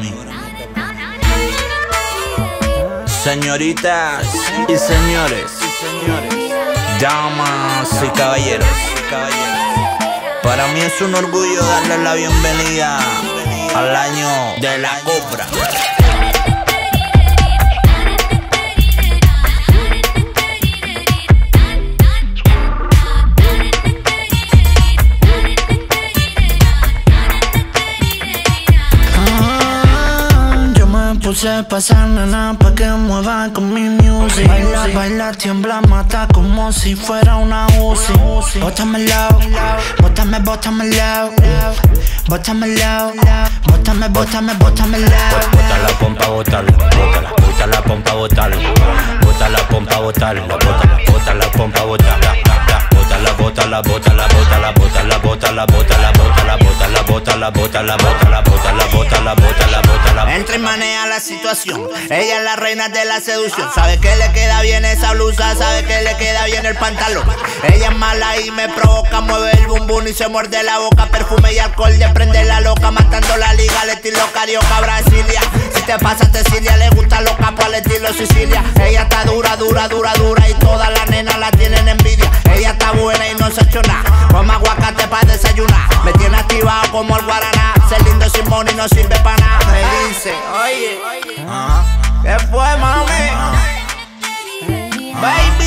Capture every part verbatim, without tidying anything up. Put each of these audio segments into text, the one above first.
mí. Señoritas y señores, damas y caballeros, para mí es un orgullo darles la bienvenida al año de la cobra. Puse pasar nena pa' que mueva con mi music. Baila, baila, tiembla, mata como si fuera una Uzi. Bótamelo, bótame, bótamelo, bótamelo, bótame, bótame, bótamelo. Bota la pompa, bótala, bótala, bota la pompa, bótala, bota la pompa, bótala, bótala, bota la pompa, bótala, bota la, bota la, bota la, bota la, bota la, bota la, bota la, bota la, bota la, bota la, bota la, bota la, bota la, bota la, bota la, bota la. Entra y maneja la situación. Ella es la reina de la seducción. Sabe que le queda bien esa blusa, sabe que le queda bien el pantalón. Ella es mala y me provoca, mueve el bum bum y se muerde la boca. Perfume y alcohol le prende la loca, matando la liga al estilo carioca Brasilia. Si te pasas Cecilia, le gustan los capos al estilo Sicilia. Ella está dura, dura, dura, dura y todas las nenas la tienen envidia. Ella está buena y no se ha hecho nada, come aguacate para desayunar. Me tiene activado como el guaraná, ser lindo sin money no sirve para nada. Me dice, oye, ¿qué fue, mami? Baby,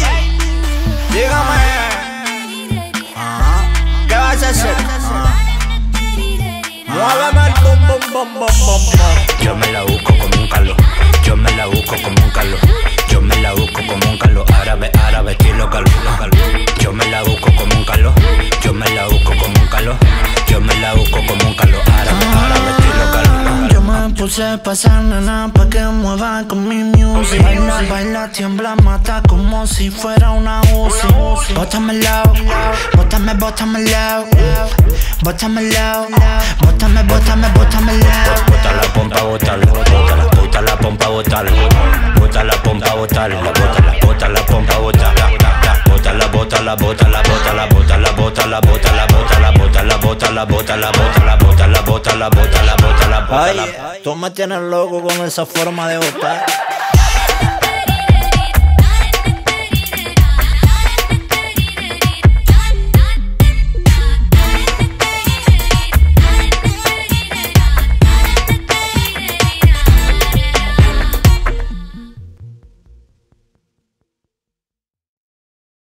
dígame, ¿qué vas a hacer? Muéveme el bum bum bum bum bum bum. Yo me la busco como un calor, yo me la busco como un calor, yo me la busco como un calor, árabe, árabe, estilo calor, calor. Yo me la busco como un calor, yo me la busco como un calor, yo me la busco como un calor, árabe, árabe, estilo calor. Yo me puse pasar nena pa' que mueva con mi music. Baila, baila, tiembla, mata como si fuera una Uzi. Bótamelo, bótame, bótamelo, bótamelo, bótame, bótame, bótamelo. Bota la pompa, bótala, bótala, bota la pompa, bótala, bota la pompa, bótala, bótala, bota la pompa, bótala, bota la, bota la, bota la, bota la, bota la, bota la, bota la, bota la, bota la, bota la, bota la, bota la, bota la, bota la, bota la, bota la, bota la. Oye, tú me tienes loco con esa forma de botar.